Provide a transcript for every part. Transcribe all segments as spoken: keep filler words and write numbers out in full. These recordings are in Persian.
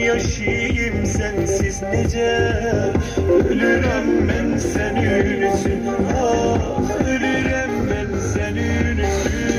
yaşayayım sensiz nece. Ölürüm ben senin için, ah ölürüm ben senin için.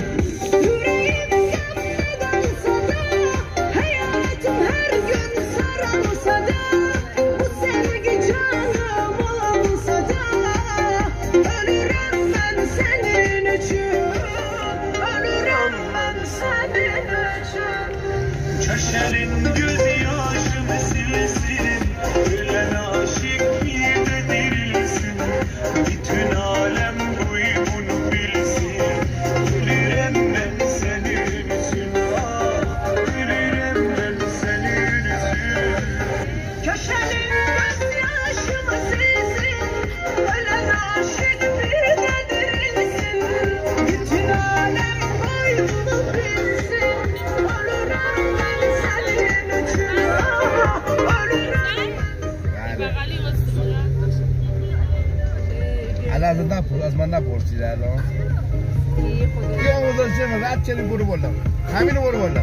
Köşenin gözyaşımı silsin, ölen aşık bir de dirilsin. Bütün alem bunu bilsin. Ölürüm ben senin için, ah ölürüm ben senin için. Köşenin gözyaşımı silsin, ölen aşık bir de dirilsin. Bütün alem bunu bilsin. الان از نپرس از من نپرسید الان یا گذاشته من رد چلی برو بالا همینو برو بالا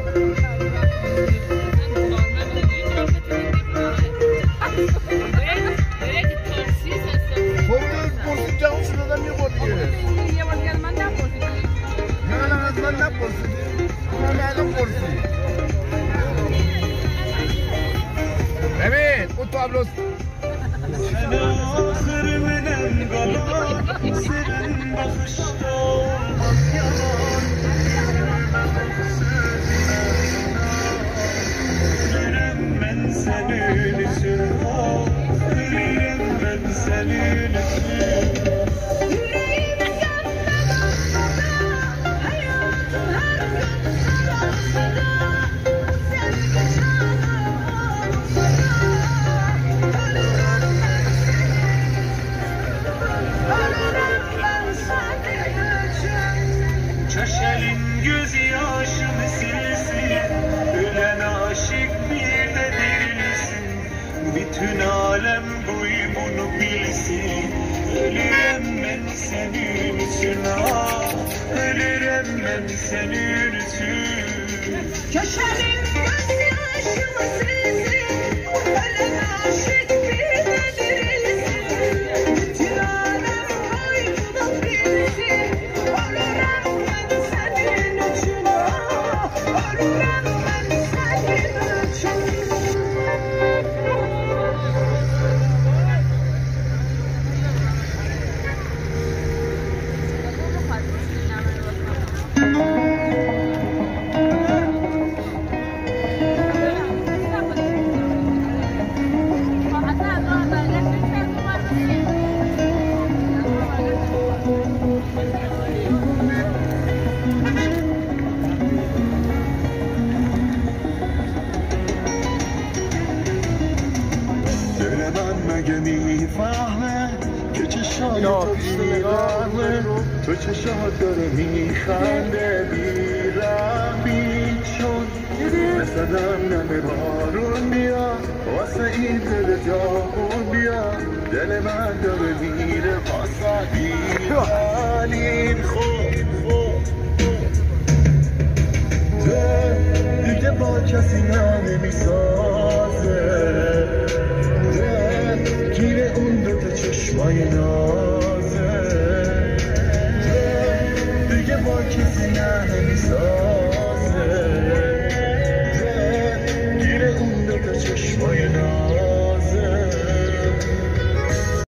خب پرسید جواب شد دادم یه بار دیگه یه بار دیگه من نپرسید نه نه از من نپرسید من الان پرسید ببین اون تو ابروز Sen ahırımın kalan, senin bakışta olmaz yalan. Ölürüm ben senin için, ah ölürüm ben senin için. Yüreğime gönlüm olsa da, hayatım her gün sararsa da, sevgi çağım olsa da, ölürüm ben Köşelin gözyaşımı silsin, ölen aşık bir de dirilsin. Bütün alem bunu bilsin. Ölürüm ben senin için, ah ölürüm ben senin için. Köşelin gözyaşımı silsin, ölen aşık bir de dirilsin. Bütün alem bunu bilsin. Ölürüm ben senin için, ah ölürüm ben senin için. مگه میفهمه که چشای تو بیرحمه تو چشات داره میخنده بیرحمی چون مثلا نمه بارون بیا واسه این دل جاهون بیا دل من داره میره واسه بیرحمین خود خود دل دیگه با کسی نمیسازه گیر اون دو تا چشمای نازه دیگه با کسی نه نمیسازه